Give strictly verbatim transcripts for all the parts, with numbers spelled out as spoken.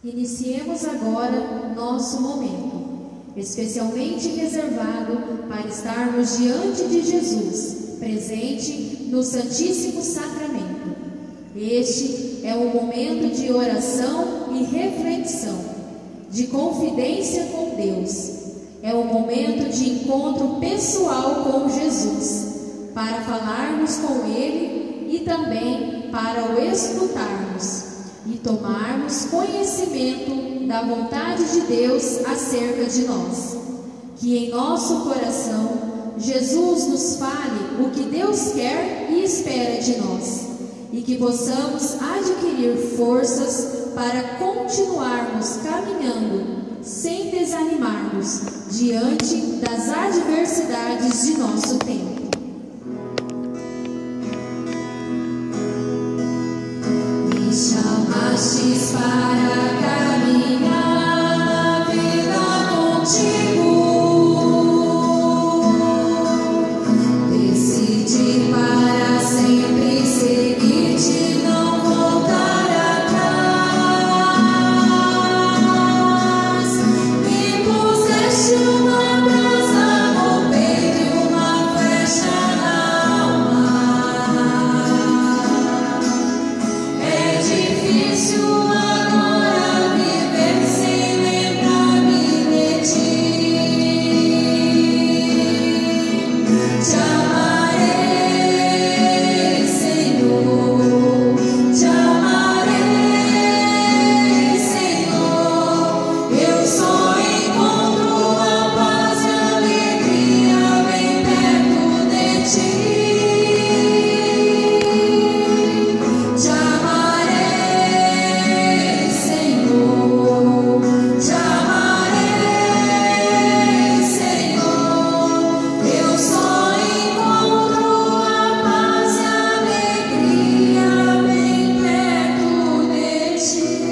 Iniciemos agora nosso momento, especialmente reservado para estarmos diante de Jesus, presente no Santíssimo Sacramento. Este é um momento de oração e reflexão, de confidência com Deus. É um momento de encontro pessoal com Jesus, para falarmos com Ele e também para o escutarmos e tomarmos conhecimento da vontade de Deus acerca de nós. Que em nosso coração Jesus nos fale o que Deus quer e espera de nós, e que possamos adquirir forças para continuarmos caminhando sem desanimarmos diante das adversidades de nosso tempo. Me chamastes para caminhar a vida contigo. Decidi para sempre seguir-te, não voltar atrás. Me puseste uma brasa no peito e uma flecha na alma. É difícil agora viver sem lembrar-me de ti. Te amarei, Senhor, te amarei, Senhor. Eu só encontro a paz e a alegria bem perto de ti. Te amarei, Senhor, te amarei, Senhor. Eu só encontro a paz e a alegria bem perto de ti.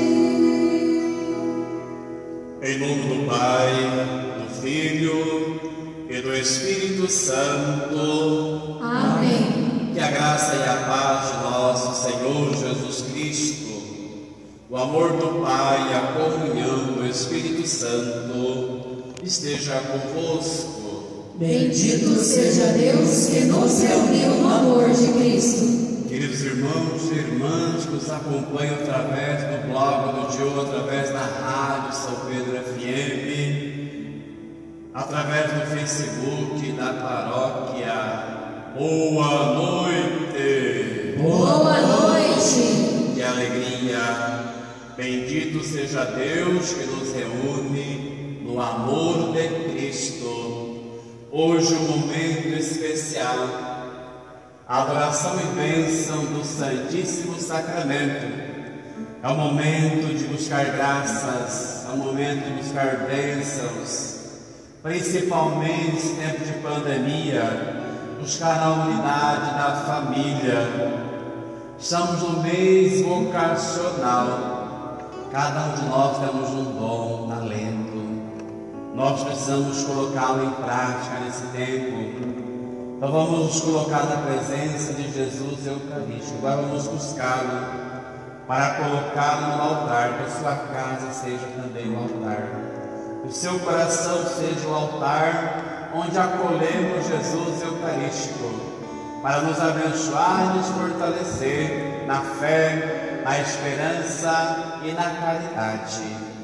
Em nome do Pai, do Filho e do Espírito Santo. Amém. Que a graça e a paz de nosso Senhor Jesus Cristo, o amor do Pai e a comunhão do Espírito Santo esteja convosco. Bendito seja Deus que nos reuniu no amor de Cristo. Queridos irmãos e irmãs que nos acompanham através do blog do Diogo, através da rádio São Pedro F M, através do Facebook da paróquia, boa noite! Boa noite. Que alegria! Bendito seja Deus que nos reúne no amor de Cristo. Hoje um momento especial, a adoração e bênção do Santíssimo Sacramento. É o momento de buscar graças, é o momento de buscar bênçãos, principalmente nesse tempo de pandemia, buscar a unidade da família. Estamos no mês vocacional, cada um de nós temos um dom, um talento. Nós precisamos colocá-lo em prática nesse tempo. Então vamos nos colocar na presença de Jesus Eucarístico. Agora vamos buscá-lo para colocá-lo no altar, que a sua casa seja também um altar, que o seu coração seja o altar onde acolhemos Jesus Eucarístico, para nos abençoar e nos fortalecer na fé, na esperança e na caridade.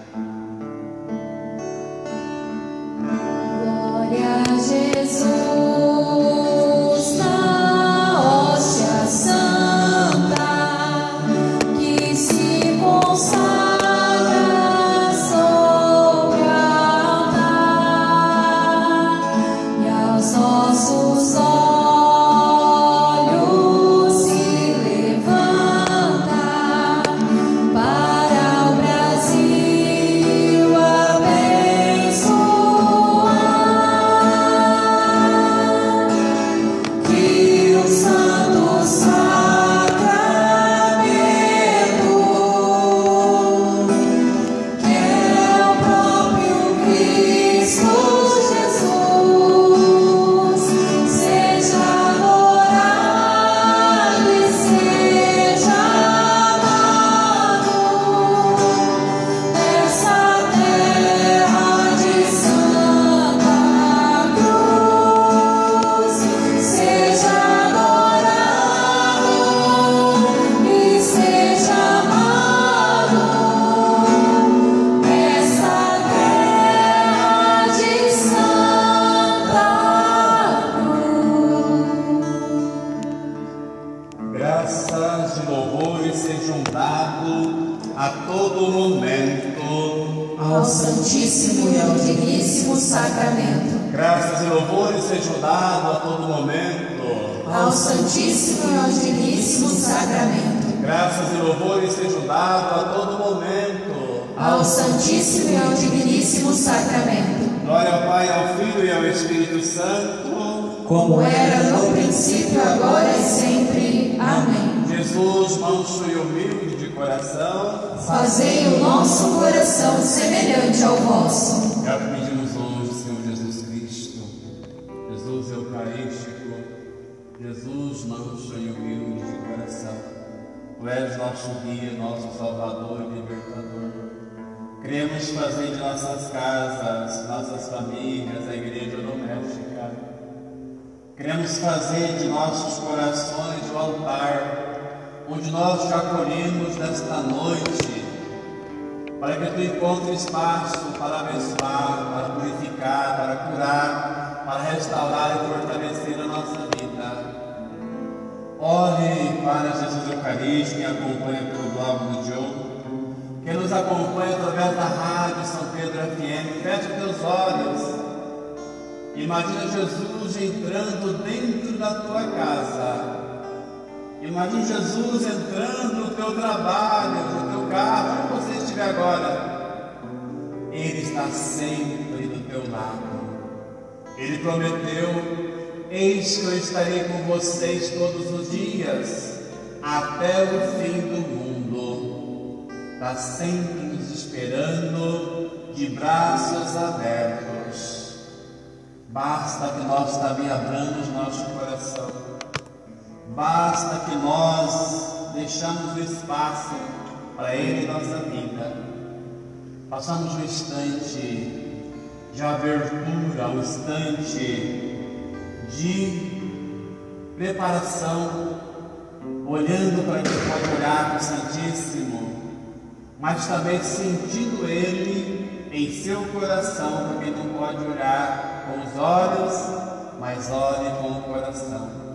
Glória a Jesus na hóstia santa, que se consagra sobre o altar, e aos nossos olhos se levanta para o Brasil abençoar. Que o Santo Sacramento, que é o próprio Cristo Jesus, seja Santíssimo e ao Digníssimo Sacramento. Graças e louvores sejam dados a todo momento ao Santíssimo e ao Digníssimo Sacramento. Graças e louvores sejam dados a todo momento ao Santíssimo e ao Digníssimo Sacramento. Glória ao Pai, ao Filho e ao Espírito Santo, como era no princípio, agora e sempre. Amém. Jesus, manso e humilde de coração, fazei o nosso coração semelhante ao vosso. É o que pedimos hoje, Senhor Jesus Cristo, Jesus Eucarístico, Jesus manso e humilde de coração. Tu és nosso guia, nosso Salvador e Libertador. Queremos fazer de nossas casas, nossas famílias, a igreja doméstica. Queremos fazer de nossos corações o altar onde nós te acolhemos nesta noite, para que tu encontres espaço para abençoar, para purificar, para curar, para restaurar e fortalecer a nossa vida. Olhe para Jesus Eucarístico, que acompanha pelo Globo do Diogo, que nos acompanha através da rádio São Pedro F M. Feche teus olhos. Imagina Jesus entrando dentro da tua casa. Imagina Jesus entrando no teu trabalho, no teu carro, onde você estiver agora. Ele está sempre do teu lado. Ele prometeu: eis que eu estarei com vocês todos os dias, até o fim do mundo. Está sempre nos esperando, de braços abertos. Basta que nós também abramos nosso coração. Basta que nós deixamos o espaço para Ele em nossa vida. Passamos um instante de abertura, um instante de preparação, olhando para quem pode olhar para o Santíssimo, mas também sentindo Ele em seu coração, para quem não pode olhar com os olhos, mas olhe com o coração.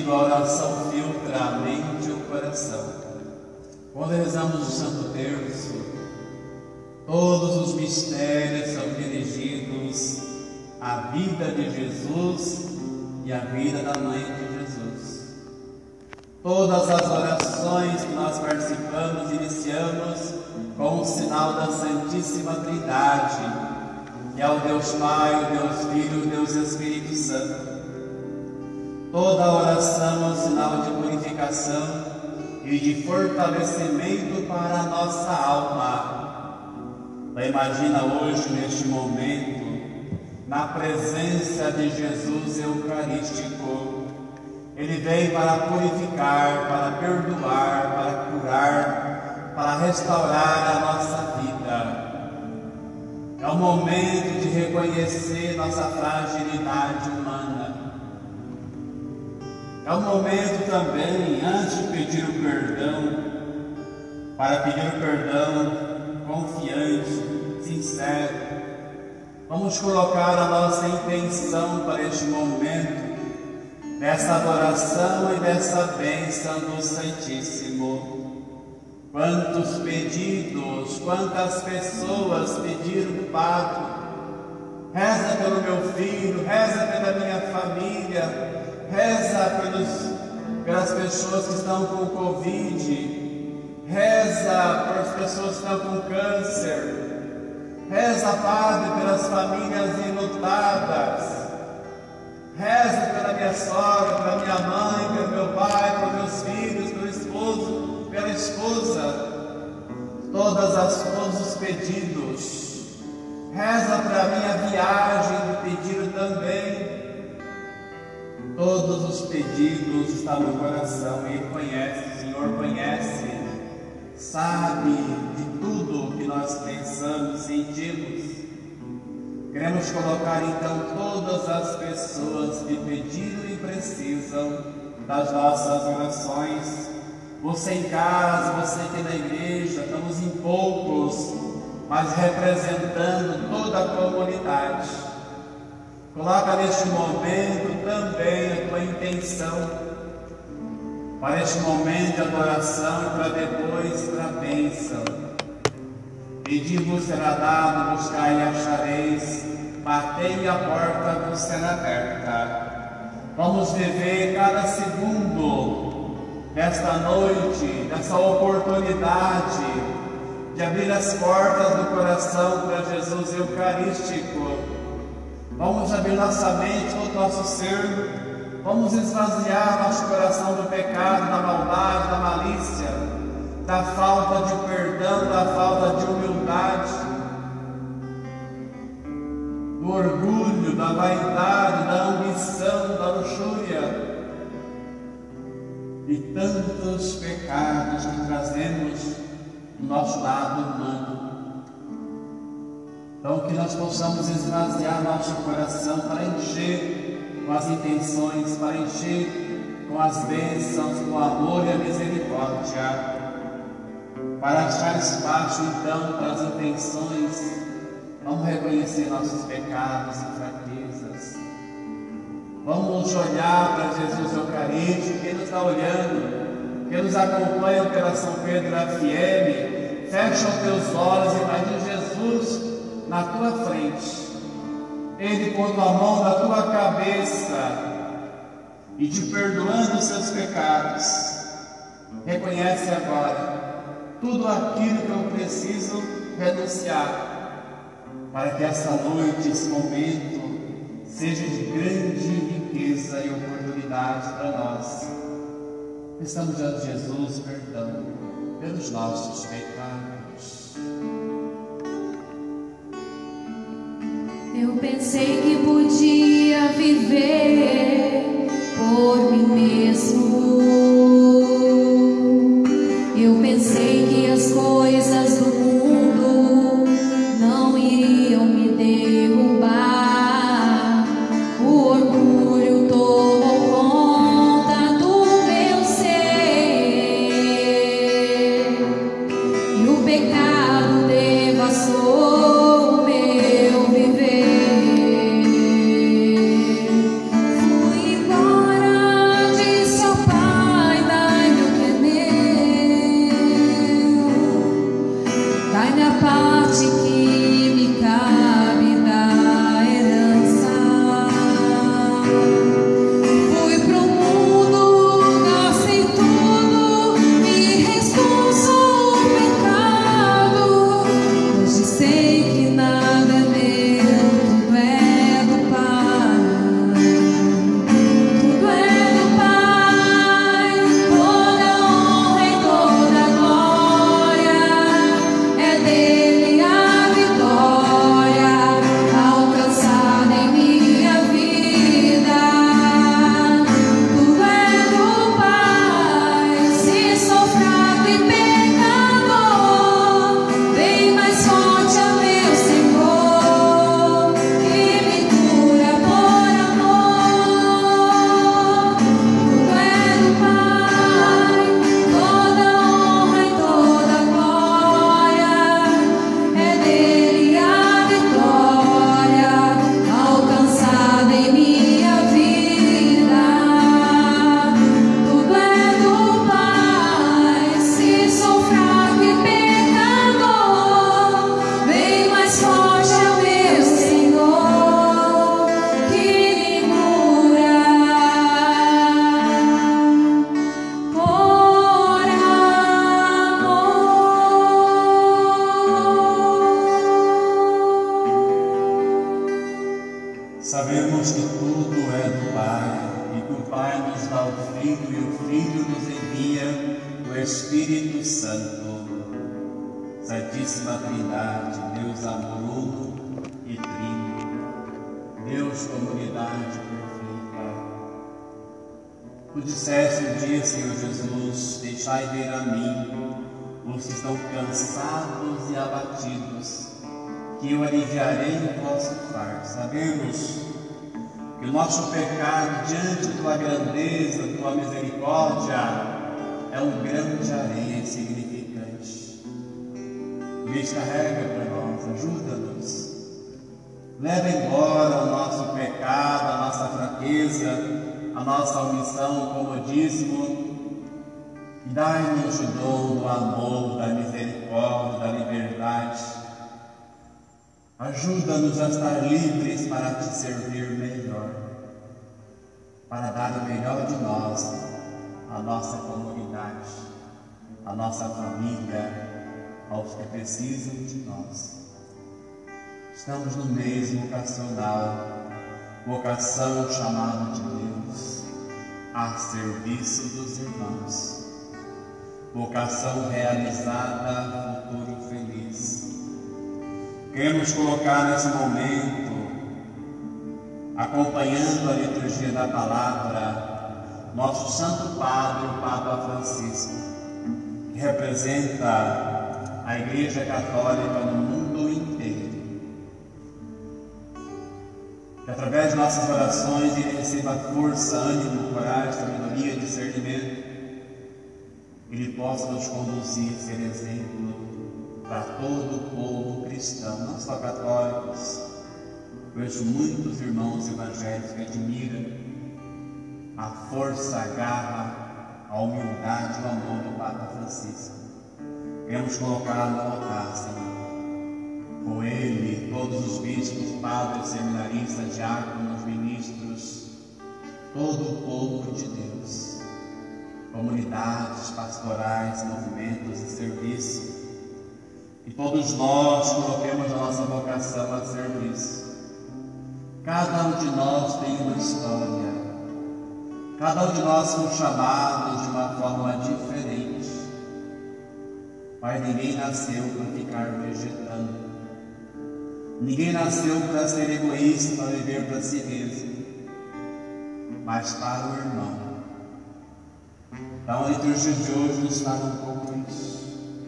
pedido, a oração filtra a mente e o coração. Quando rezamos o Santo Terço, todos os mistérios são dirigidos à vida de Jesus e à vida da Mãe de Jesus. Todas as orações que nós participamos, iniciamos com o sinal da Santíssima Trindade, que é o Deus Pai, o Deus Filho, o Deus Espírito Santo. Toda oração é um sinal de purificação e de fortalecimento para a nossa alma. Então, imagina hoje, neste momento, na presença de Jesus Eucarístico. Ele veio para purificar, para perdoar, para curar, para restaurar a nossa vida. É o momento de reconhecer nossa fragilidade humana. É o momento também, antes de pedir o perdão, para pedir o perdão confiante, sincero. Vamos colocar a nossa intenção para este momento, dessa adoração e dessa bênção do Santíssimo. Quantos pedidos, quantas pessoas pediram, Padre, reza pelo meu filho, reza pela minha família, reza pelos, pelas pessoas que estão com Covid, reza pelas pessoas que estão com câncer, reza, Padre, pelas famílias enlutadas, reza pela minha sogra, pela minha mãe, pelo meu pai, pelos meus filhos, pelo esposo, pela esposa, todas as, todos os pedidos. Reza para a minha viagem, pedido também. Todos os pedidos estão no coração, e Ele conhece, o Senhor conhece, sabe de tudo que nós pensamos, sentimos. Queremos colocar então todas as pessoas que pediram e precisam das nossas orações. Você em casa, você aqui na igreja, estamos em poucos, mas representando toda a comunidade. Coloca neste momento também a tua intenção para este momento de adoração e para depois para a bênção. Pedir-vos será dado, buscai e achareis, batei e a porta vos será aberta. Vamos viver cada segundo desta noite, dessa oportunidade de abrir as portas do coração para Jesus Eucarístico. Vamos abrir nossa mente, todo o nosso ser. Vamos esvaziar nosso coração do pecado, da maldade, da malícia, da falta de perdão, da falta de humildade, do orgulho, da vaidade, da ambição, da luxúria e tantos pecados que trazemos do nosso lado humano. Então, que nós possamos esvaziar nosso coração para encher com as intenções, para encher com as bênçãos, com o amor e a misericórdia, para achar espaço então para as intenções. Vamos reconhecer nossos pecados e fraquezas. Vamos olhar para Jesus Eucarístico, que nos está olhando, que nos acompanha pela São Pedro F M. Fecha os teus olhos e imagina Jesus na tua frente, Ele pondo a mão na tua cabeça e te perdoando os seus pecados. Reconhece agora tudo aquilo que eu preciso renunciar, para que essa noite, esse momento, seja de grande riqueza e oportunidade para nós. Peçamos a Jesus perdão pelos nossos pecados. Eu pensei que podia viver por mim mesmo. Eu pensei que as coisas do mundo não iriam me derrubar. O orgulho tomou conta do meu ser e o pecado devassou o meu viver. Fui embora de Sabemos que tudo é do Pai, e que o Pai nos dá o Filho, e o Filho nos envia o Espírito Santo. Santíssima Trindade, Deus amor uno e trino, Deus comunidade perfeita. Tu disseste um dia, Senhor Jesus, deixai vir a mim os que estão cansados e abatidos, que eu aliviarei o vosso fardo. Sabemos que o nosso pecado, diante da tua grandeza, da tua misericórdia, é um grão de areia insignificante. Luiz, carrega para nós, ajuda-nos. Leva embora o nosso pecado, a nossa fraqueza, a nossa omissão, o comodismo, e dai-nos o dom do amor, da misericórdia, da liberdade. Ajuda-nos a estar livres para te servir melhor, para dar o melhor de nós à nossa comunidade, à nossa família, aos que precisam de nós. Estamos no mês vocacional, vocação chamada de Deus, a serviço dos irmãos, vocação realizada, futuro feliz. Queremos colocar nesse momento, acompanhando a liturgia da palavra, nosso Santo Padre, o Papa Francisco, que representa a Igreja Católica no mundo inteiro. Que através de nossas orações ele receba força, ânimo, coragem, sabedoria, discernimento, ele possa nos conduzir, ser exemplo para todo o povo cristão, não só católicos. Vejo muitos irmãos evangélicos que admiram a força, a garra, a humildade e o amor do Papa Francisco. Queremos colocar no altar, Senhor, com ele, todos os bispos, padres, seminaristas, diáconos, ministros, todo o povo de Deus, comunidades, pastorais, movimentos de serviço. E todos nós coloquemos a nossa vocação a serviço. Cada um de nós tem uma história. Cada um de nós são chamados de uma forma diferente. Pai, ninguém nasceu para ficar vegetando. Ninguém nasceu para ser egoísta, para viver para si mesmo. Mas para o irmão. Então a liturgia de hoje nos fala um pouco isso.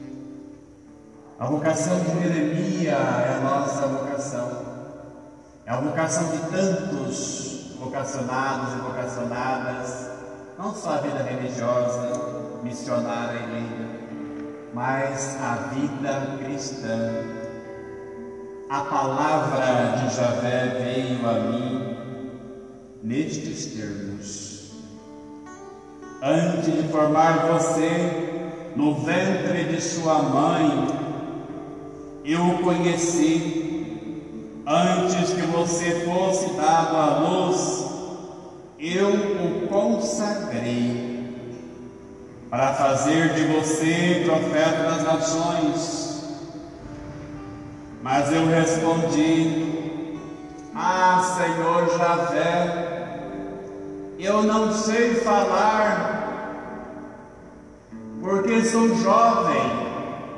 A vocação de Jeremias é a nossa vocação. É a vocação de tantos vocacionados e vocacionadas, não só a vida religiosa, missionária e leiga, mas a vida cristã. A palavra de Javé veio a mim nestes termos: antes de formar você no ventre de sua mãe, Eu o conheci antes que você fosse dado à luz. Eu o consagrei para fazer de você profeta das nações. Mas eu respondi: ah, Senhor Javé, eu não sei falar, porque sou jovem.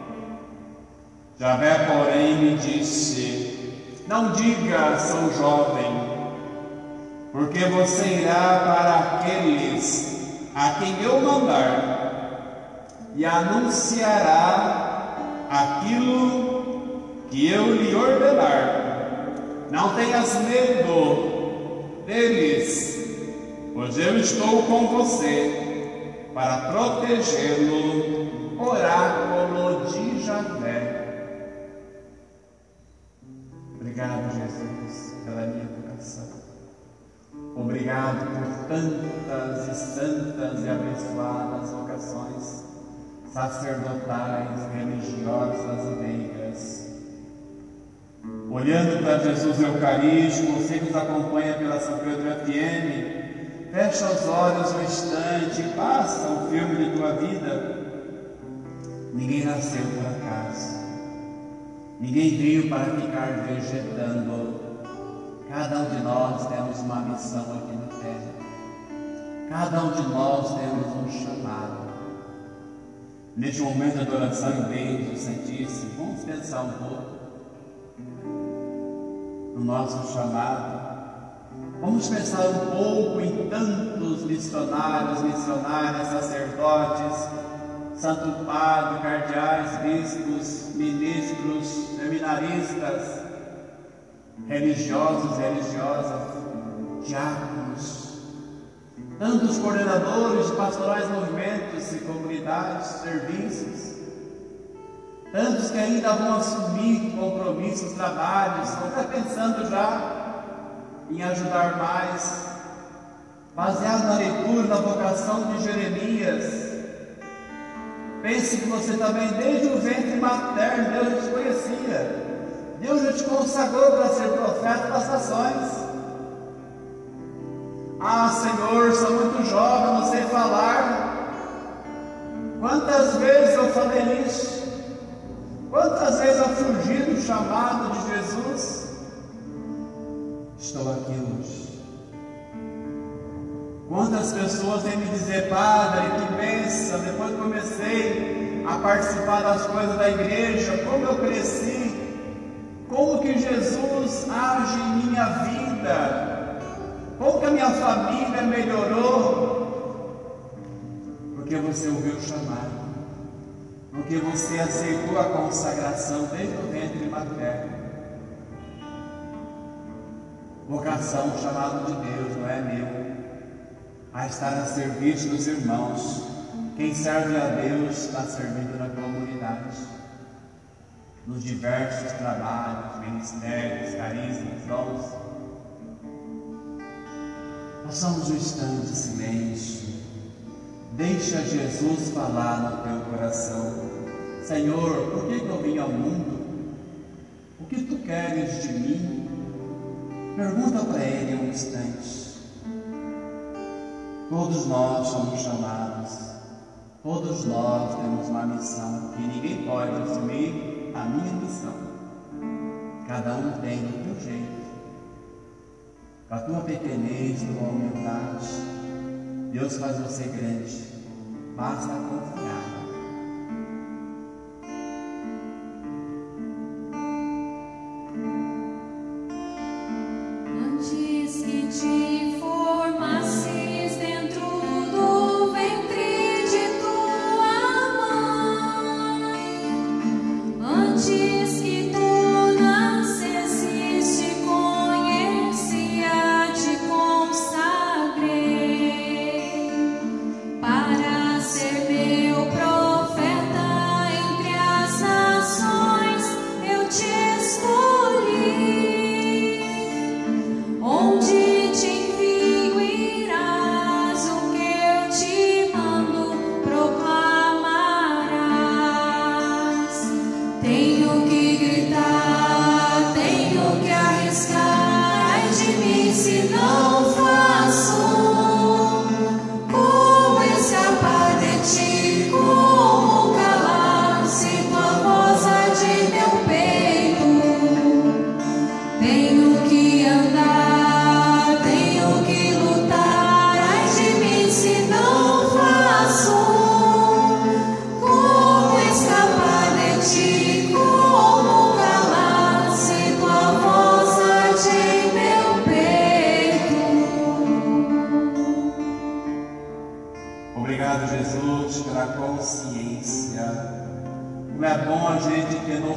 Javé, porém, me disse: não diga, sou jovem, porque você irá para aqueles a quem eu mandar e anunciará aquilo que eu lhe ordenar. Não tenhas medo deles, pois eu estou com você para protegê-lo. Oráculo de Javé. Obrigado, Jesus, pela minha educação. Obrigado por tantas e santas e abençoadas vocações sacerdotais, religiosas e leigas. Olhando para Jesus Eucarístico, você que nos acompanha pela São Pedro F M, fecha os olhos um instante e passa o filme de tua vida. Ninguém nasceu por acaso. Ninguém veio para ficar vegetando. Cada um de nós temos uma missão aqui na terra. Cada um de nós temos um chamado. Neste momento de adoração e beijo Santíssimo, vamos pensar um pouco no nosso chamado. Vamos pensar um pouco em tantos missionários, missionárias, sacerdotes, santo padre, cardeais, bispos, ministros, seminaristas, religiosos, religiosas, diáconos, tantos coordenadores de pastorais, movimentos e comunidades, serviços, tantos que ainda vão assumir compromissos, trabalhos, estão até pensando já em ajudar mais, baseado na leitura da vocação de Jeremias. Pense que você também, desde o ventre materno, Deus já te conhecia. Deus já te consagrou para ser profeta das nações. Ah, Senhor, sou muito jovem, não sei falar. Quantas vezes eu falei isso? Quantas vezes eu fugi do chamado de Jesus? Estou aqui hoje. Quantas pessoas vêm me dizer: Padre, que bênção, depois que comecei a participar das coisas da igreja, como eu cresci, como que Jesus age em minha vida, como que a minha família melhorou, porque você ouviu o chamado, porque você aceitou a consagração desde o ventre materno. Vocação, chamado de Deus, não é meu, a estar a serviço dos irmãos. Quem serve a Deus está servindo na comunidade, nos diversos trabalhos, ministérios, carismas, dons. Passamos um instante de silêncio. Deixa Jesus falar no teu coração. Senhor, por que que eu vim ao mundo? O que tu queres de mim? Pergunta para Ele um instante. Todos nós somos chamados, todos nós temos uma missão, e ninguém pode assumir a minha missão. Cada um tem do teu jeito, com a tua pequenez, tua humildade. Deus faz você grande, basta confiar. Antes que te formasses dentro do ventre de tua mãe, antes que tu nascesses, te conhecia, te consagrei para ser meu próprio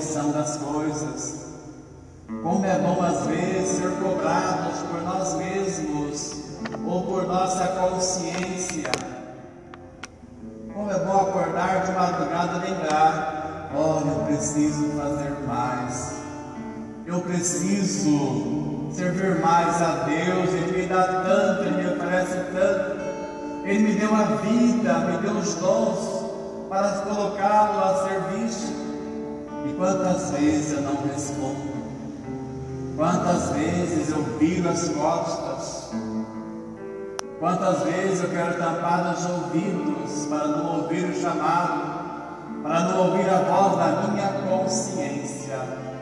condição das coisas. Como é bom às vezes ser cobrados por nós mesmos ou por nossa consciência. Como é bom acordar de madrugada e lembrar: olha, eu preciso fazer mais. Eu preciso servir mais a Deus. Ele me dá tanto, Ele me oferece tanto. Ele me deu a vida, me deu os dons para colocá-lo a serviço. E quantas vezes eu não respondo? Quantas vezes eu viro as costas? Quantas vezes eu quero tampar os ouvidos para não ouvir o chamado, para não ouvir a voz da minha consciência?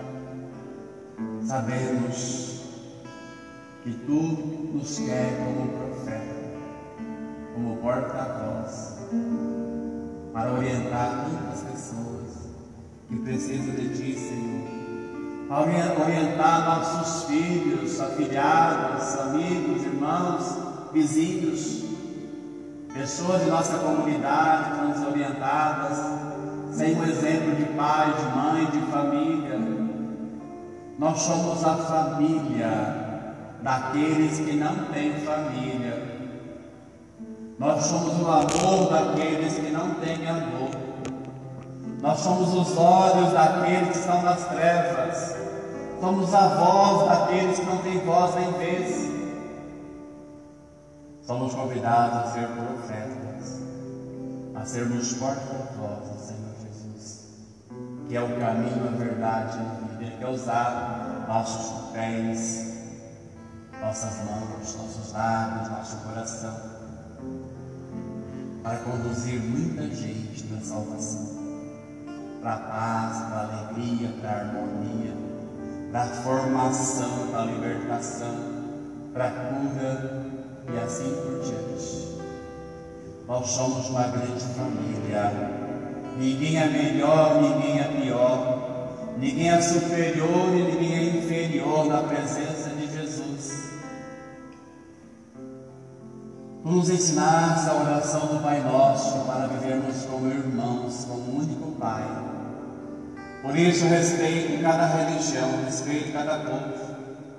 Sabemos que Tu nos quer como profeta, como porta-voz, para orientar tantas pessoas que precisam de Ti, Senhor. Para orientar nossos filhos, afilhados, amigos, irmãos, vizinhos, pessoas de nossa comunidade desorientadas, sem um exemplo de pai, de mãe, de família. Nós somos a família daqueles que não têm família. Nós somos o amor daqueles que não têm amor. Nós somos os olhos daqueles que estão nas trevas. Somos a voz daqueles que não têm voz nem vez. Somos convidados a ser profetas, a sermos porta-vozes, Senhor Jesus, que é o caminho, a verdade e a vida. Ele quer usar nossos pés, nossas mãos, nossos lábios, nosso coração, para conduzir muita gente na salvação, para a paz, para a alegria, para a harmonia, para a formação, para a libertação, para a cura e assim por diante. Nós somos uma grande família. Ninguém é melhor, ninguém é pior, ninguém é superior e ninguém é inferior na presença de Jesus. Tu nos ensinaste a oração do Pai Nosso para vivermos como irmãos, como um único Pai. Por isso, respeito cada religião, respeito cada povo.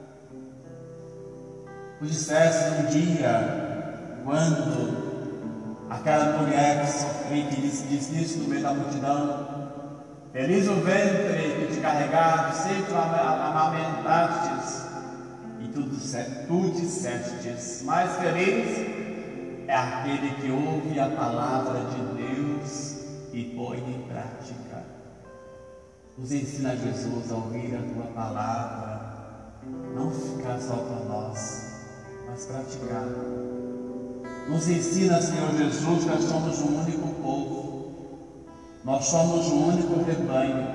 Tu disseste um dia, quando aquela mulher que sofria, que disse isso no meio da multidão: feliz o ventre que te carregaste, sempre amamentastes, e tu, tu dissestes: mais feliz é aquele que ouve a palavra de Deus e põe em prática. Nos ensina, Jesus, a ouvir a Tua palavra, não ficar só para nós, mas praticar. Nos ensina, Senhor Jesus, que nós somos um único povo, nós somos um único rebanho,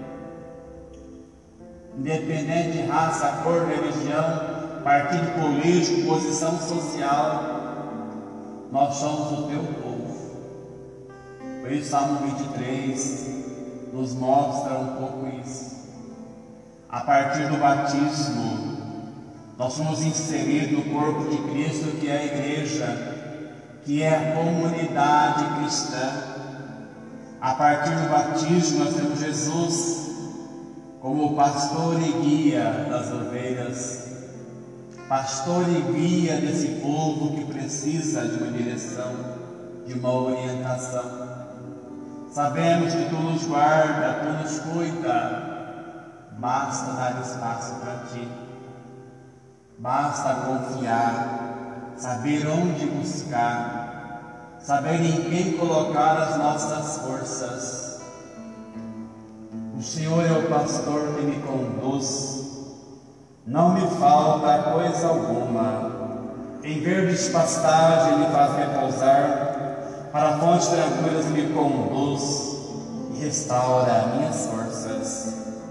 independente de raça, cor, religião, partido político, posição social, nós somos o Teu povo. Por isso, Salmo vinte e três nos mostra um pouco isso. A partir do batismo, nós somos inseridos no corpo de Cristo, que é a igreja, que é a comunidade cristã. A partir do batismo, nós temos Jesus como pastor e guia das ovelhas, pastor e guia desse povo que precisa de uma direção, de uma orientação. Sabemos que Tu nos guarda, Tu nos cuida, basta dar espaço para Ti. Basta confiar, saber onde buscar, saber em quem colocar as nossas forças. O Senhor é o pastor que me conduz, não me falta coisa alguma. Em verdes pastagens me faz repousar, para fontes tranquilas me conduz e restaura minhas forças.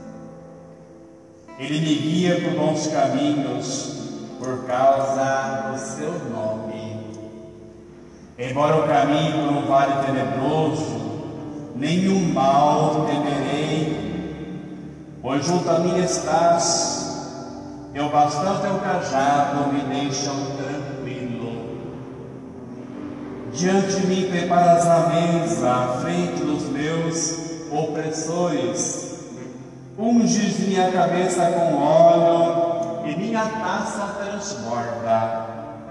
Ele me guia por bons caminhos, por causa do Seu nome. Embora eu caminhe por um vale tenebroso, nenhum mal temerei, pois junto a mim estás, teu bastão, teu cajado me deixam tranquilo. Diante de mim preparas a mesa à frente dos meus opressores, unges minha cabeça com óleo e minha taça transborda.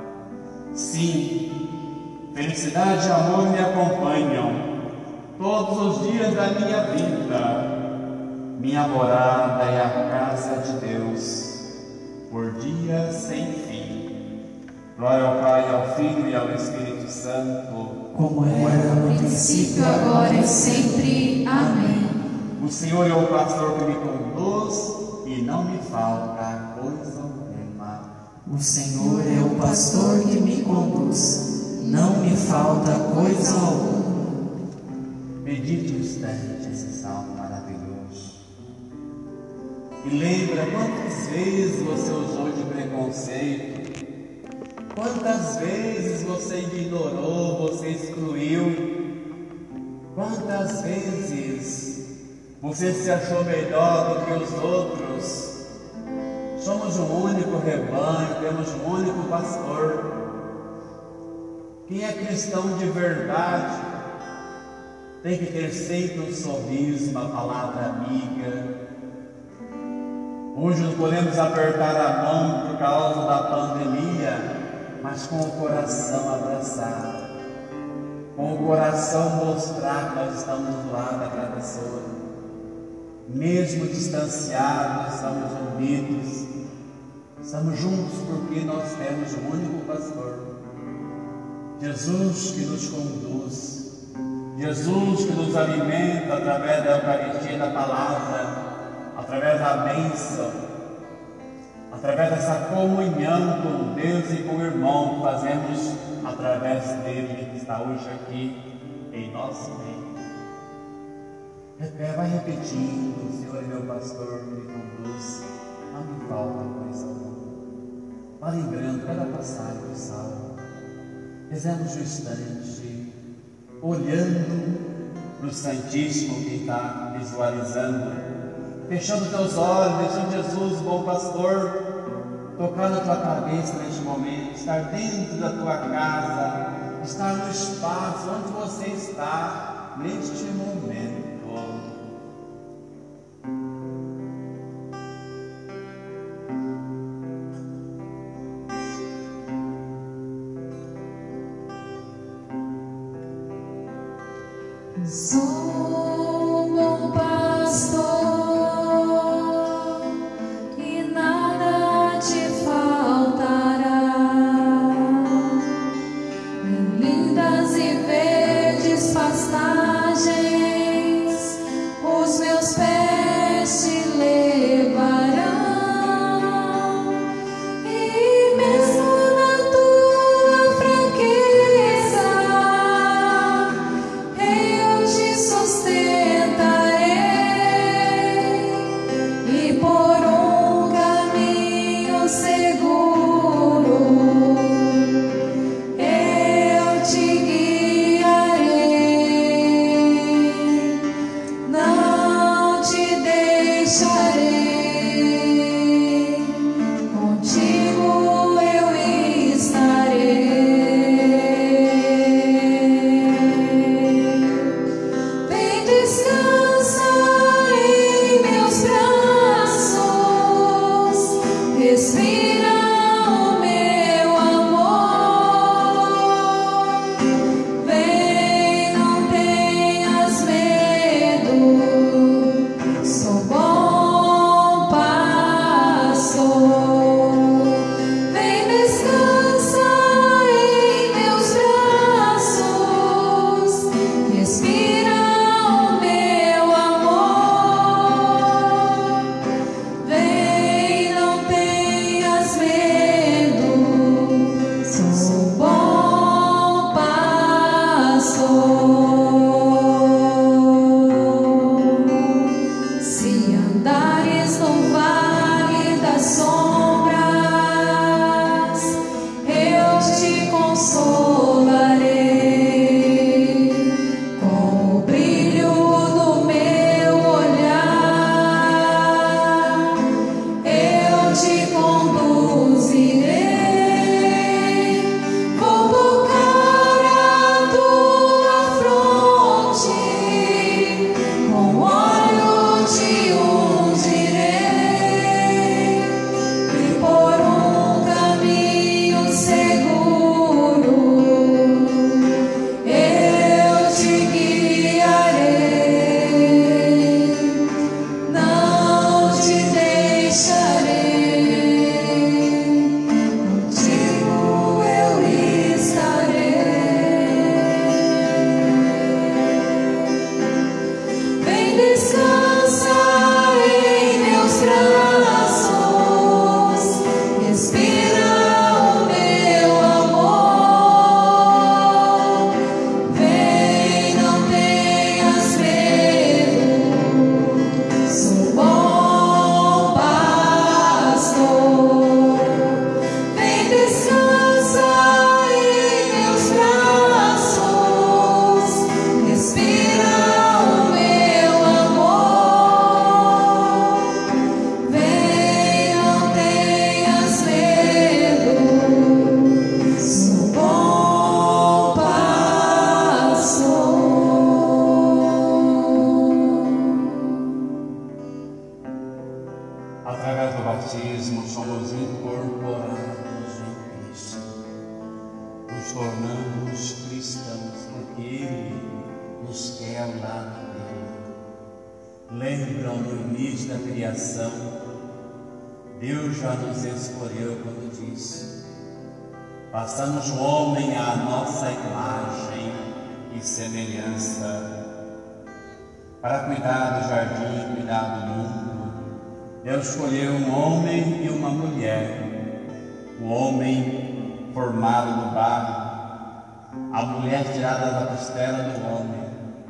Sim, felicidade e amor me acompanham todos os dias da minha vida. Minha morada é a casa de Deus, por dias sem fim. Glória ao Pai, ao Filho e ao Espírito Santo, como era no princípio, agora e sempre. Amém. O Senhor é o pastor que me conduz e não me falta coisa alguma. O Senhor é o pastor que me conduz, não me falta coisa alguma. Medite um instante esse salmo maravilhoso. E lembra quantas vezes você usou de preconceito, quantas vezes você ignorou, você excluiu, quantas vezes você se achou melhor do que os outros. Somos um único rebanho, temos um único pastor. Quem é cristão de verdade tem que ter sempre um sorriso, uma palavra amiga. Hoje não podemos apertar a mão por causa da pandemia, mas com o coração abraçado, com o coração mostrar que nós estamos do lado da cada pessoa. Mesmo distanciados, estamos unidos, estamos juntos porque nós temos um único pastor, Jesus, que nos conduz, Jesus que nos alimenta através da Eucaristia, da palavra, através da bênção, através dessa comunhão com Deus e com o irmão que fazemos através dele, que está hoje aqui em nosso meio. Vai repetindo: o Senhor é meu pastor que me conduz, não me falta coisa alguma. Vá lembrando cada passagem do salmo. Rezemos um instante, olhando para o Santíssimo que está visualizando, fechando teus olhos, deixando Jesus, o bom pastor, tocar na tua cabeça neste momento, estar dentro da tua casa, estar no espaço onde você está neste momento. Sou bom pastor e nada te faltará. Em lindas e verdes pastagens, os meus pés te levarão. E mesmo na tua fraqueza, eu te sustentarei, e por um caminho seguro eu te guiarei, não te deixarei, contigo eu estarei. Vem, descansa em meus braços. Através do batismo, somos incorporados em Cristo. Nos tornamos cristãos, porque Ele nos quer ao lado dele. Lembram no início da criação, Deus já nos escolheu quando disse: façamos o homem à nossa imagem e semelhança. Para cuidar do jardim, cuidar do mundo, Deus escolheu um homem e uma mulher. O homem formado do barro, a mulher tirada da costela do homem,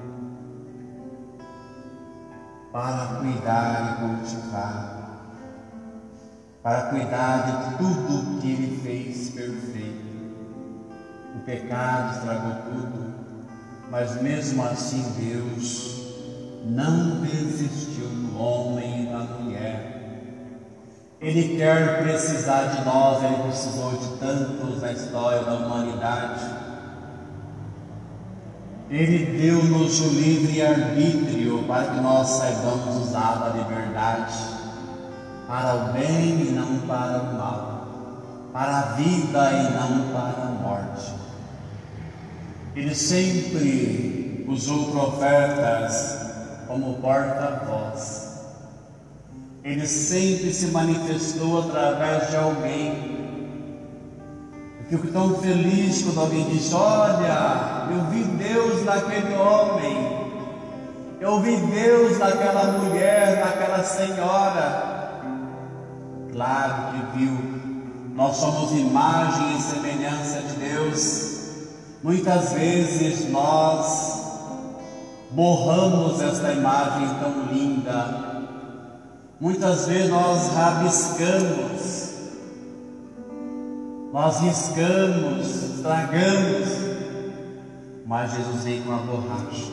para cuidar e cultivar, para cuidar de tudo que Ele fez perfeito. O pecado estragou tudo, mas mesmo assim Deus não desistiu do homem e da mulher. Ele quer precisar de nós, Ele precisou de tantos na história da humanidade. Ele deu-nos o livre-arbítrio para que nós saibamos usar a liberdade para o bem e não para o mal, para a vida e não para a morte. Ele sempre usou profetas como porta-voz. Ele sempre se manifestou através de alguém. Eu fico tão feliz quando alguém diz: olha, eu vi Deus naquele homem, eu vi Deus naquela mulher, naquela senhora. Claro que viu. Nós somos imagem e semelhança de Deus. Muitas vezes nós borramos esta imagem tão linda. Muitas vezes nós rabiscamos, nós riscamos, estragamos, mas Jesus vem com a borracha.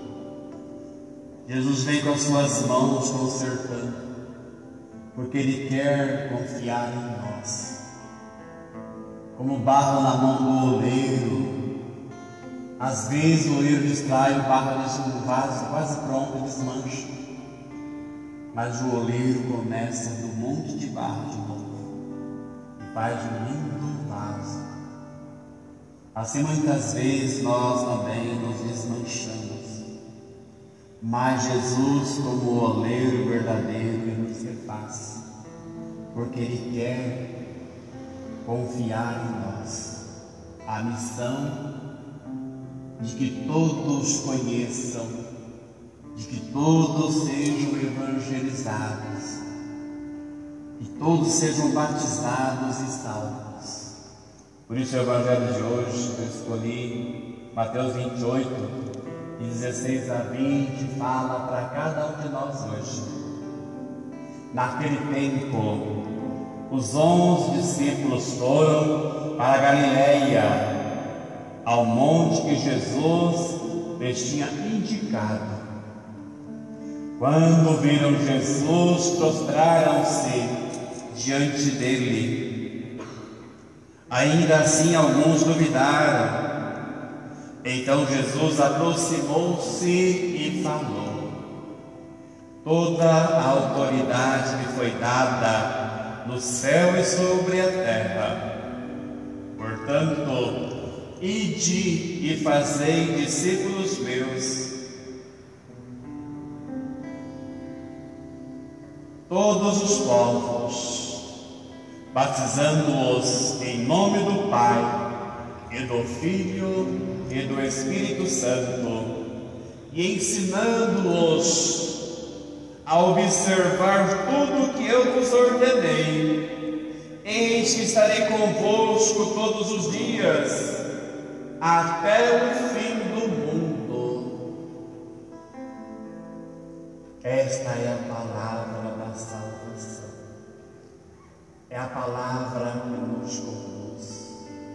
Jesus vem com as suas mãos consertando, porque Ele quer confiar em nós. Como barro na mão do oleiro, às vezes o oleiro distrai o barro, deixa um vaso quase pronto e desmancha. Mas o oleiro começa do monte de barro de novo e faz um lindo vaso. Assim, muitas vezes nós também nos desmanchamos, mas Jesus, como o oleiro verdadeiro, Ele nos refaz, porque Ele quer confiar em nós a missão de que todos conheçam, de que todos sejam evangelizados, que todos sejam batizados e salvos. Por isso o Evangelho de hoje eu escolhi Mateus vinte e oito, de dezesseis a vinte, fala para cada um de nós hoje. Naquele tempo, os onze discípulos foram para a Galileia, ao monte que Jesus lhes tinha indicado. Quando viram Jesus, prostraram-se diante dele. Ainda assim alguns duvidaram. Então Jesus aproximou-se e falou: toda a autoridade me foi dada no céu e sobre a terra. Portanto, ide e fazei discípulos meus, todos os povos, batizando-os em nome do Pai, e do Filho, e do Espírito Santo, e ensinando-os a observar tudo que eu vos ordenei. Eis que estarei convosco todos os dias, até o fim do mundo. Esta é a palavra da salvação. É a palavra que nos conduz.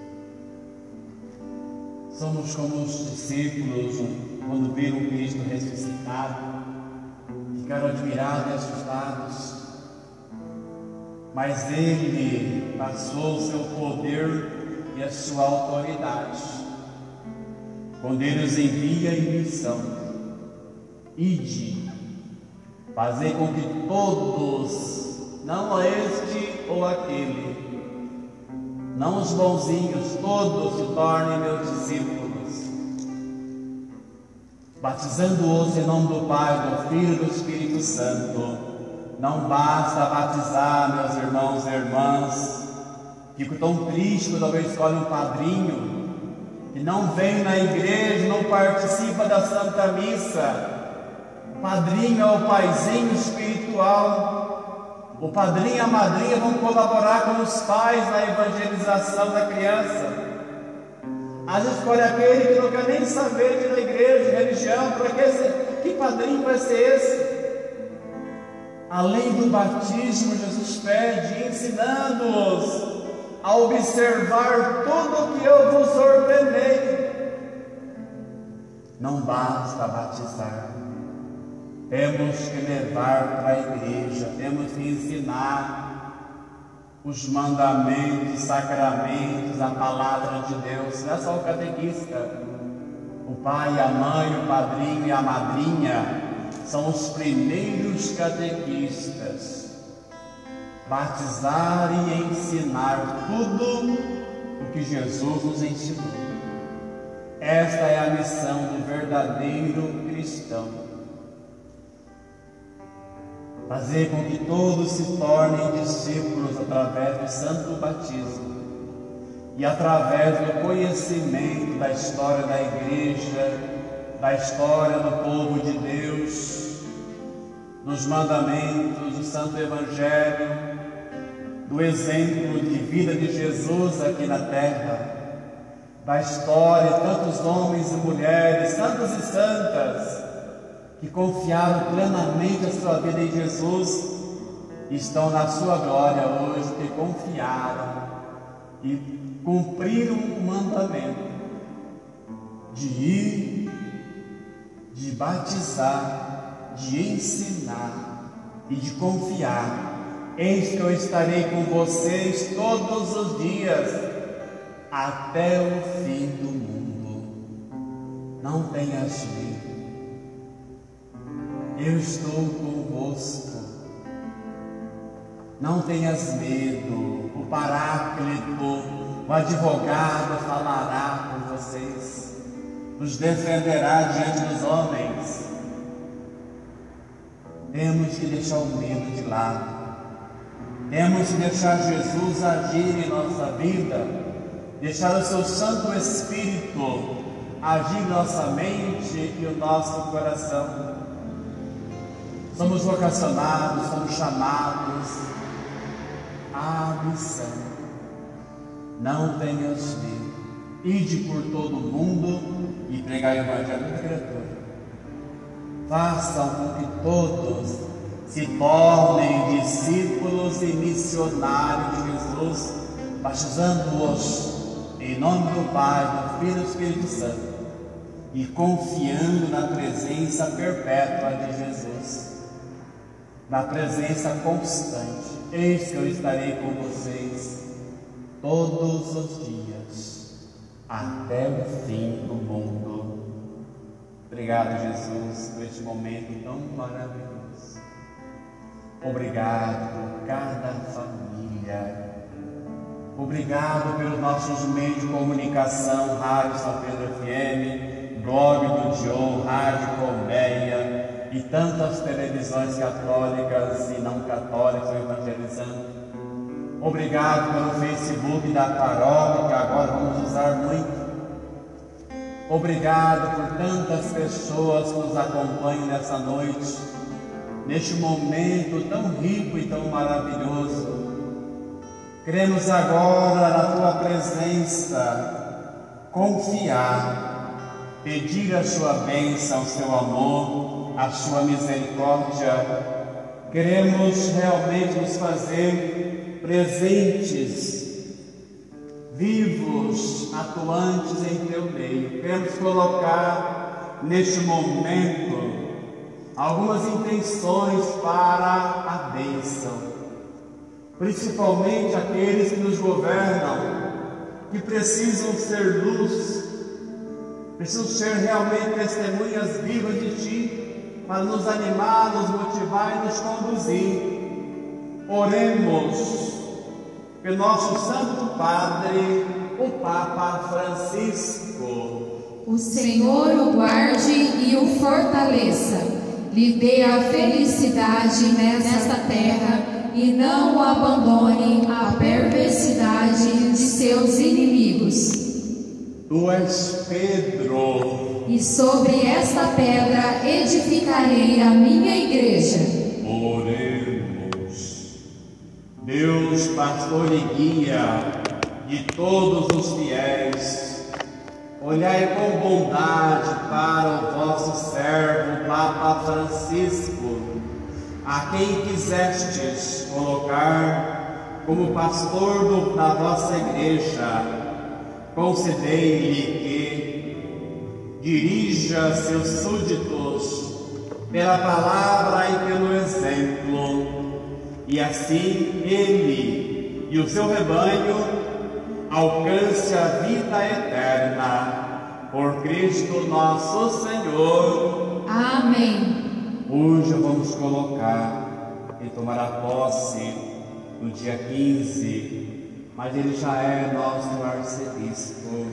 Somos como os discípulos, quando viram Cristo ressuscitado, ficaram admirados e assustados. Mas Ele passou o seu poder e a sua autoridade, quando Ele os envia em missão. Ide, fazei com que todos não este ou aquele. Não os bonzinhos, todos se tornem meus discípulos, batizando-os em nome do Pai, do Filho e do Espírito Santo. Não basta batizar, meus irmãos e irmãs. Fico tão triste quando eu escolho um padrinho que não vem na igreja, não participa da Santa Missa. O padrinho é o paizinho espiritual. O padrinho e a madrinha vão colaborar com os pais na evangelização da criança. Às vezes escolhe aquele que não quer nem saber de ir na igreja, de religião. Para que, esse, que padrinho vai ser esse? Além do batismo, Jesus pede, ensinando-os a observar tudo o que eu vos ordenei. Não basta batizar. Temos que levar para a igreja, temos que ensinar os mandamentos, sacramentos, a palavra de Deus. Não é só o catequista. O pai, a mãe, o padrinho e a madrinha são os primeiros catequistas. Batizar e ensinar tudo o que Jesus nos ensinou. Esta é a missão do verdadeiro cristão. Fazer com que todos se tornem discípulos através do santo batismo e através do conhecimento da história da igreja, da história do povo de Deus, dos mandamentos do Santo Evangelho, do exemplo de vida de Jesus aqui na terra, da história de tantos homens e mulheres, santos e santas, que confiaram plenamente a sua vida em Jesus e estão na sua glória hoje, que confiaram e cumpriram o mandamento de ir, de batizar, de ensinar e de confiar. Eis que eu estarei com vocês todos os dias, até o fim do mundo. Não tenhas medo. Eu estou convosco. Não tenhas medo. O Paráclito, o advogado, falará por vocês, nos defenderá diante dos homens. Temos que deixar o medo de lado. Temos que deixar Jesus agir em nossa vida, deixar o seu Santo Espírito agir em nossa mente e o nosso coração. Somos vocacionados, somos chamados à missão. Não tenhas medo. Ide por todo o mundo e pregai o Evangelho da criatura. Façam com que todos se tornem discípulos e missionários de Jesus, batizando-os em nome do Pai, do Filho e do Espírito Santo e confiando na presença perpétua de Jesus. Na presença constante. Eis que eu estarei com vocês todos os dias, até o fim do mundo. Obrigado, Jesus, por este momento tão maravilhoso. Obrigado por cada família. Obrigado pelos nossos meios de comunicação, Rádio São Pedro F M, Blog do Dion, Rádio Colmeia, e tantas televisões católicas e não católicas evangelizando. Obrigado pelo Facebook da paróquia, que agora vamos usar muito. Obrigado por tantas pessoas que nos acompanham nessa noite, neste momento tão rico e tão maravilhoso. Queremos agora, na Tua presença, confiar, pedir a Sua bênção, o Seu amor, a Sua misericórdia. Queremos realmente nos fazer presentes, vivos, atuantes em Teu meio. Queremos colocar neste momento algumas intenções para a bênção, principalmente aqueles que nos governam, que precisam ser luz, precisam ser realmente testemunhas vivas de Ti, para nos animar, nos motivar e nos conduzir. Oremos pelo nosso Santo Padre, o Papa Francisco. O Senhor o guarde e o fortaleça, lhe dê a felicidade nesta terra e não o abandone à perversidade de seus inimigos. Tu és Pedro, e sobre esta pedra edificarei a minha igreja. Oremos. Deus, pastor e guia de todos os fiéis, olhai com bondade para o vosso servo, Papa Francisco, a quem quisestes colocar como pastor do, da vossa igreja. Concedei-lhe que dirija seus súditos pela palavra e pelo exemplo, e assim ele e o seu rebanho alcance a vida eterna. Por Cristo nosso Senhor. Amém. Hoje vamos colocar e tomar a posse no dia quinze, mas ele já é nosso arcebispo.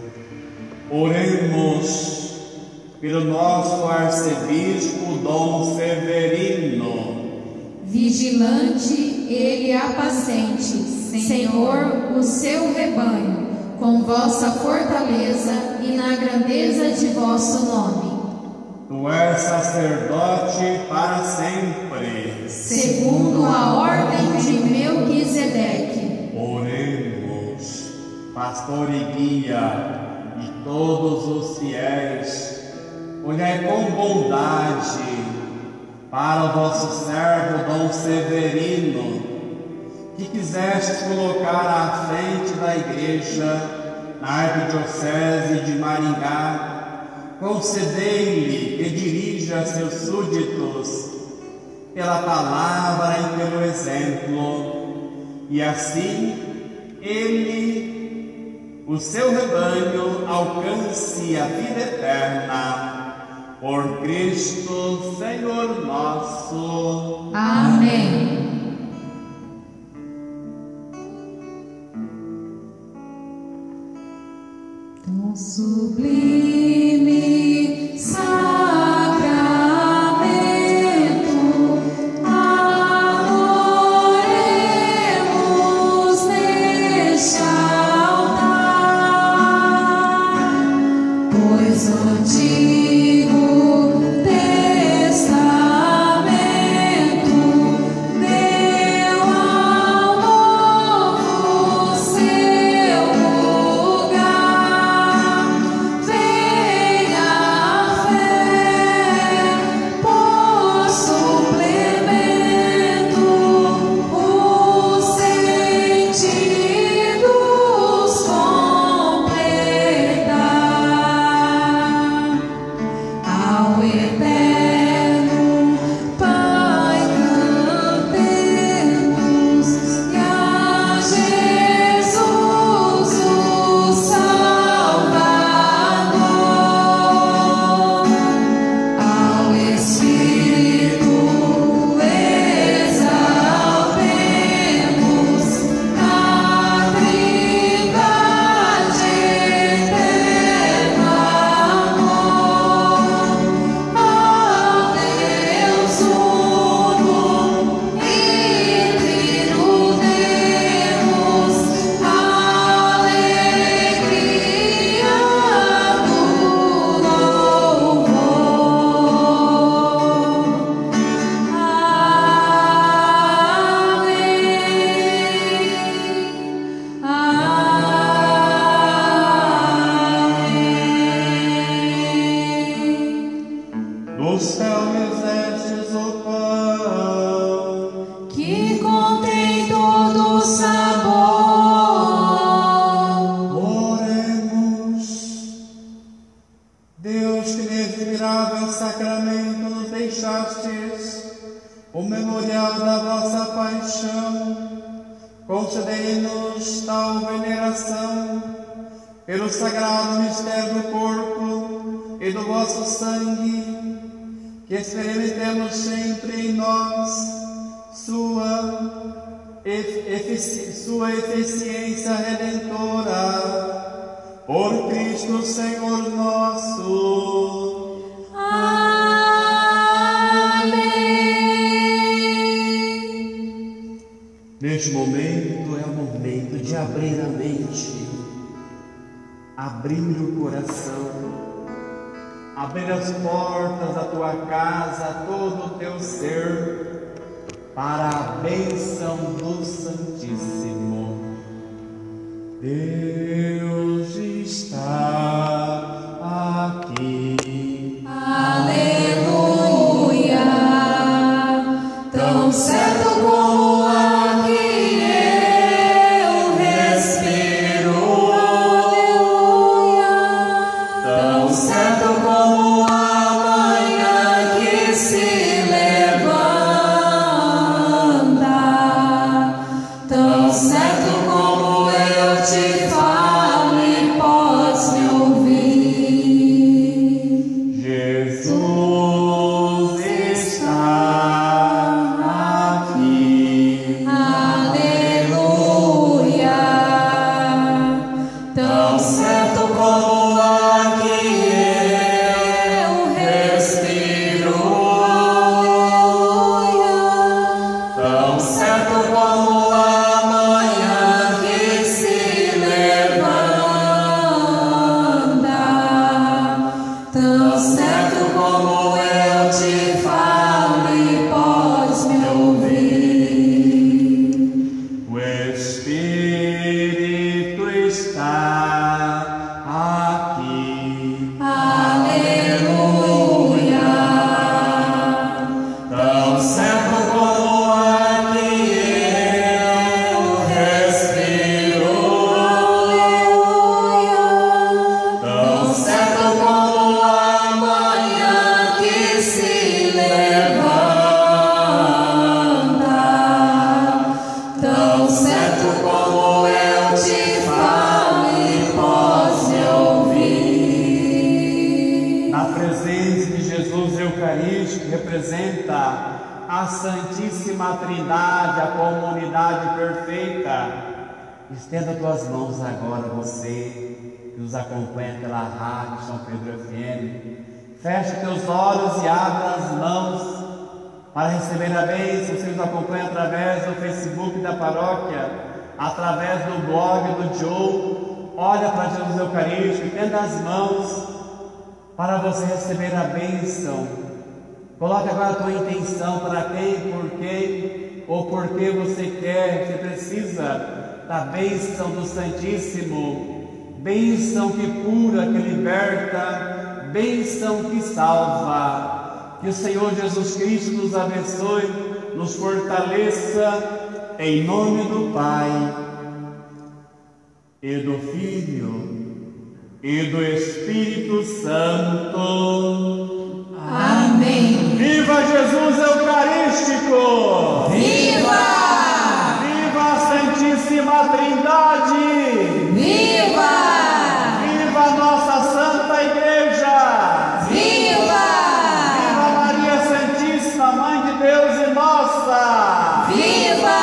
Oremos pelo nosso arcebispo Dom Severino. Vigilante, ele apacente, Senhor, o seu rebanho, com vossa fortaleza e na grandeza de vosso nome. Tu és sacerdote para sempre, segundo a ordem de Melquisedeque. Oremos, pastor e guia de todos os fiéis, olhai com bondade para o vosso servo Dom Severino, que quiseste colocar à frente da igreja na Arquidiocese de Maringá. Concedei-lhe que dirija seus súditos pela palavra e pelo exemplo, e assim ele, o seu rebanho, alcance a vida eterna. Por Cristo, Senhor nosso. Amém. Tão sublime sacramento, adoremos neste altar, pois o Antigo Testamento deu ao Novo seu lugar. Venha a fé por suplemento, os sentidos completar. Ao eterno Pai cantemos, e a Jesus o Salvador. Ao Espírito exaltemos, a Trindade eterno amor. Ao Deus uno e trino demos alegria do louvor. Amém. Do céu me destes o pão, Que contém todo o sabor. oremos. Deus, que neste admirável sacramento nos deixastes o memorial da vossa paixão, concedei-nos tal veneração pelo sagrado mistério do corpo e do vosso sangue, que experimentemos sempre em nós sua efici sua eficiência redentora, por Cristo Senhor nosso. Amém. Neste momento é o momento de abrir a mente, abrir o coração, abrir as portas da tua casa, todo o teu ser, para a bênção do Santíssimo. Deus está aqui. Aleluia. Tão certo como o ar que eu respiro. Aleluia. Tão certo como a manhã que se tão certo como eu te falo e podes me ouvir. Jesus está aqui. Aleluia. Tão certo como o ar que eu respiro. Aleluia. Tão certo como tão certo como eu te falo e podes me ouvir. O Espírito está aqui. Aleluia. Tão certo como o ar que eu respiro. Aleluia. Tão certo como tão certo como eu te falo e podes me ouvir. Na presença de Jesus Eucarístico, representa a Santíssima Trindade, a comunidade perfeita. Estenda tuas mãos agora, você que nos acompanha pela rádio São Pedro F M. Feche teus olhos e abra as mãos para receber a bênção. Você nos acompanha através do Facebook da paróquia, através do blog do Joe. Olha para Jesus Eucarístico, tenda as mãos para você receber a bênção. Coloque agora a tua intenção para quem, por quem ou por que você quer. Você precisa da bênção do Santíssimo, bênção que cura, que liberta, bênção que salva. Que o Senhor Jesus Cristo nos abençoe, nos fortaleça, em nome do Pai, e do Filho, e do Espírito Santo. Amém. Viva Jesus Eucarístico! Viva! Viva a Santíssima Trindade! Viva! Viva a nossa Santa Igreja! Viva! Mãe de Deus e nossa! Viva!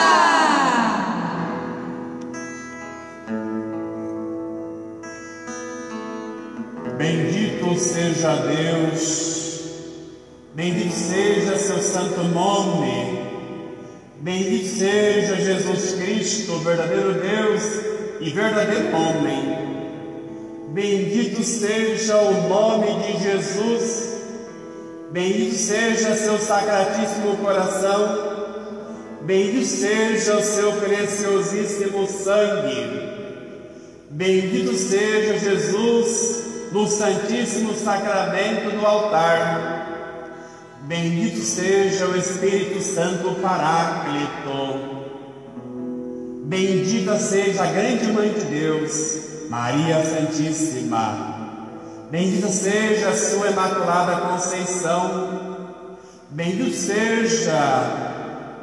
Bendito seja Deus, bendito seja seu santo nome, bendito seja Jesus Cristo, verdadeiro Deus e verdadeiro homem. Bendito seja o nome de Jesus. Bendito seja seu sacratíssimo coração, bendito seja o seu preciosíssimo sangue, bendito seja Jesus no santíssimo sacramento do altar, bendito seja o Espírito Santo Paráclito, bendita seja a grande Mãe de Deus, Maria Santíssima. Bendita seja a sua Imaculada Conceição, bendito seja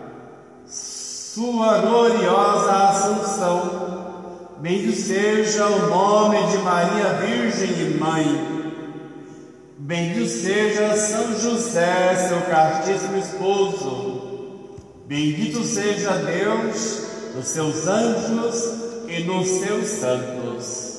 sua gloriosa Assunção, bendito seja o nome de Maria Virgem e Mãe, bendito seja São José, seu castíssimo esposo, bendito seja Deus nos seus anjos e nos seus santos.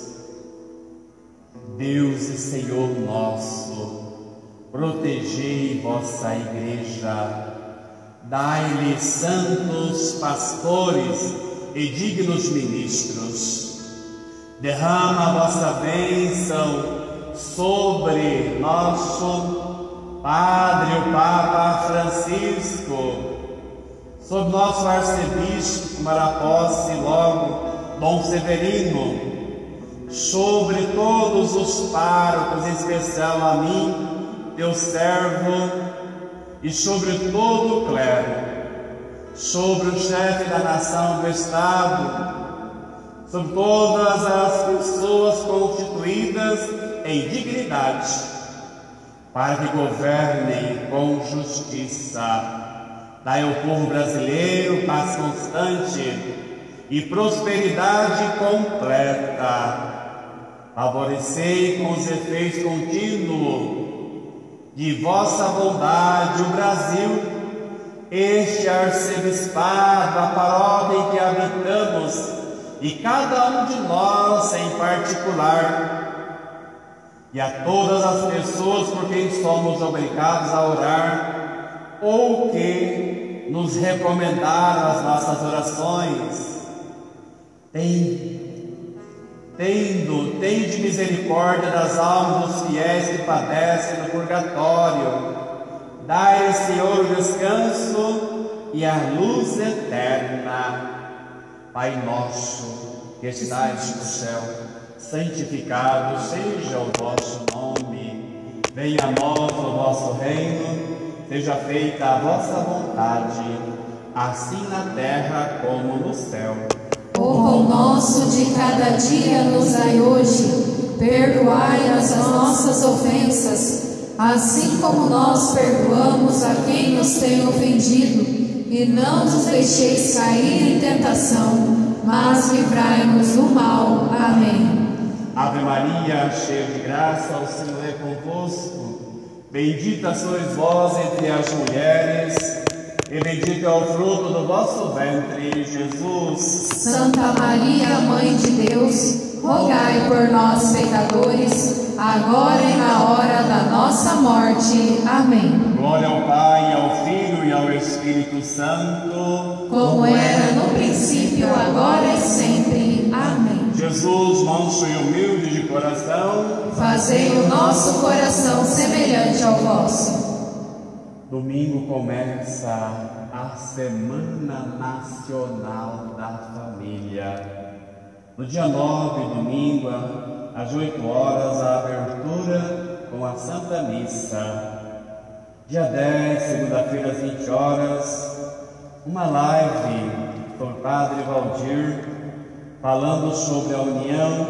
Deus e Senhor nosso, protegei vossa igreja, dai-lhe santos pastores e dignos ministros. Derrama a vossa bênção sobre nosso Padre, o Papa Francisco, sobre nosso arcebispo, Maraposse, logo, Dom Severino, sobre todos os párocos, em especial a mim, teu servo, e sobre todo o clero, sobre o chefe da nação do Estado, sobre todas as pessoas constituídas em dignidade, para que governem com justiça. Dai ao povo brasileiro paz constante e prosperidade completa. Favorecei com os efeitos contínuos de vossa bondade o Brasil, este arcebispado, a paróquia em que habitamos, e cada um de nós em particular, e a todas as pessoas por quem somos obrigados a orar, ou que nos recomendaram as nossas orações. Tem Tendo, tende misericórdia das almas dos fiéis que padecem no purgatório. Dai, Senhor, o descanso e a luz eterna. Pai nosso, que estais no céu, santificado seja o vosso nome. Venha a nós o vosso reino, seja feita a vossa vontade, assim na terra como no céu. O pão nosso de cada dia nos dai hoje, perdoai as nossas ofensas, assim como nós perdoamos a quem nos tem ofendido, e não nos deixeis cair em tentação, mas livrai-nos do mal. Amém. Ave Maria, cheia de graça, o Senhor é convosco. Bendita sois vós entre as mulheres, e bendito é o fruto do vosso ventre, Jesus. Santa Maria, Mãe de Deus, rogai por nós, pecadores, agora e na hora da nossa morte. Amém. Glória ao Pai, ao Filho e ao Espírito Santo, como era no princípio, agora e sempre. Amém. Jesus, manso e humilde de coração, fazei o nosso coração semelhante ao vosso. Domingo começa a Semana Nacional da Família. No dia nove, domingo, às oito horas, a abertura com a Santa Missa. Dia dez, segunda-feira, às vinte horas, uma live por Padre Valdir, falando sobre a união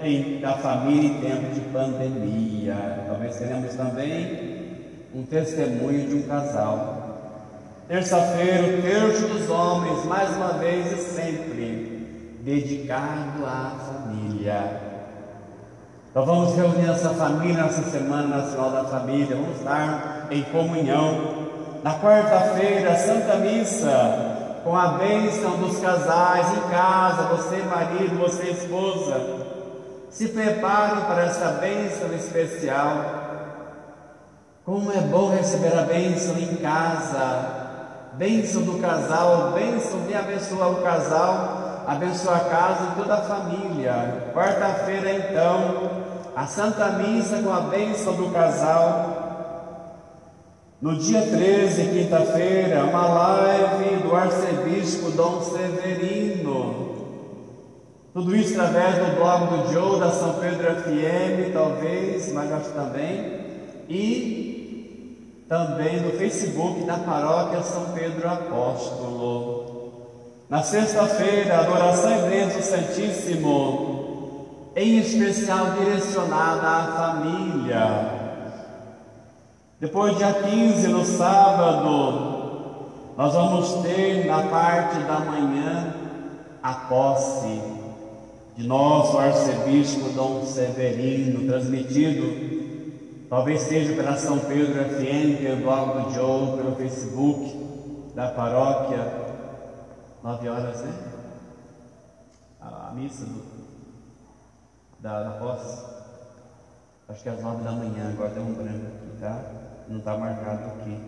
da família em tempo de pandemia. Talvez teremos também um testemunho de um casal. Terça-feira, o terço dos homens, mais uma vez e sempre, dedicado à família. Então vamos reunir essa família nessa Semana Nacional da Família, vamos estar em comunhão. Na quarta-feira, Santa Missa, com a bênção dos casais em casa, você marido, você esposa. Se preparem para essa bênção especial. Como é bom receber a bênção em casa, bênção do casal, bênção de abençoar o casal, abençoar a casa e toda a família. Quarta-feira, então, a Santa Missa com a bênção do casal. No dia treze, quinta-feira, uma live do arcebispo Dom Severino. Tudo isso através do blog do Joe, da São Pedro F M, talvez, mas acho também. E também no Facebook da Paróquia São Pedro Apóstolo. Na sexta-feira, adoração e bênção Santíssimo, em especial direcionada à família. Depois, dia quinze, no sábado, nós vamos ter na parte da manhã a posse de nosso arcebispo Dom Severino, transmitido talvez seja pela São Pedro F M, pelo blog do Joe, pelo Facebook da paróquia. Nove horas, né? a missa do, da, da posse? Acho que é às nove da manhã, agora deu um branco aqui, tá? Não está marcado aqui.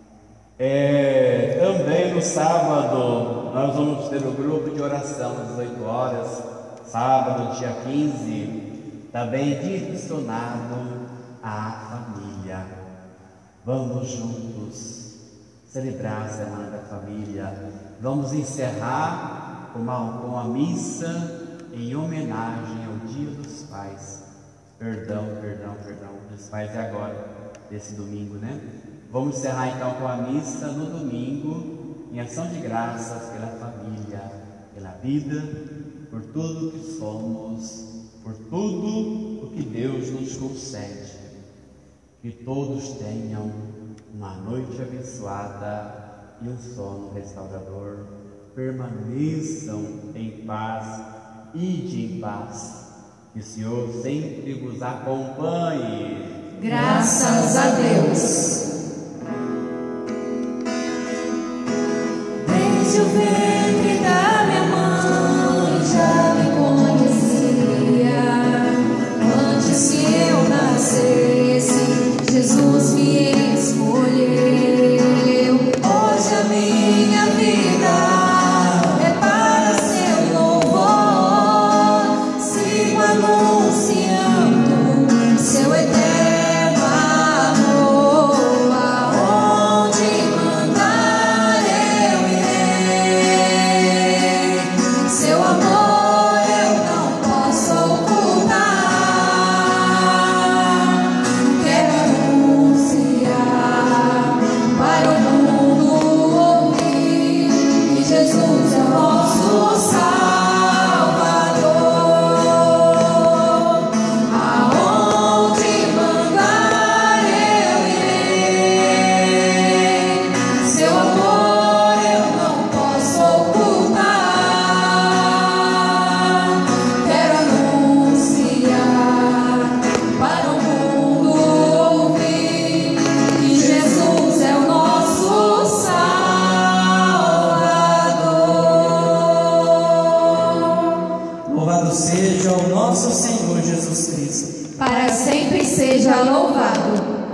É, também no sábado, nós vamos ter o grupo de oração às dezoito horas, sábado, dia quinze, também direcionado à família. Vamos juntos celebrar a Semana da Família. Vamos encerrar com uma, com a missa em homenagem ao Dia dos Pais. Perdão, perdão, perdão, dos pais é agora, desse domingo, né? Vamos encerrar então com a missa no domingo, em ação de graças pela família, pela vida, por tudo que somos, por tudo o que Deus nos concede. Que todos tenham uma noite abençoada e um sono restaurador. Permaneçam em paz, ide em paz. Que o Senhor sempre vos acompanhe. Graças a Deus. Desde o ventre da minha mãe já me conhecia. Antes que eu nascesse, Jesus me escolheu. Hoje a minha vida é para seu louvor. Sigo anunciando seu eterno amor. Aonde mandar eu irei. Seu amor eu não posso ocultar. Quero anunciar para o mundo ouvir que Jesus é o nosso Salvador. Aonde mandar eu irei. Seu amor eu não posso ocultar. Quero anunciar para o mundo ouvir que Jesus é o nosso Salvador. Louvado seja o nosso Senhor Jesus Cristo. Para sempre seja louvado.